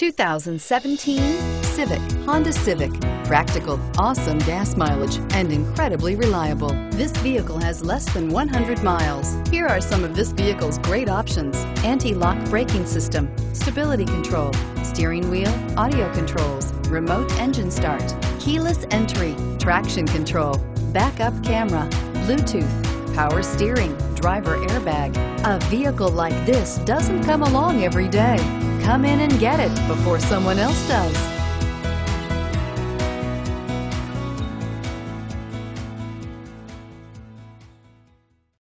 2017 Civic, Honda Civic. Practical, awesome gas mileage, and incredibly reliable. This vehicle has less than 100 miles. Here are some of this vehicle's great options: anti-lock braking system, stability control, steering wheel audio controls, remote engine start, keyless entry, traction control, backup camera, Bluetooth, power steering, driver airbag. A vehicle like this doesn't come along every day. Come in and get it before someone else does.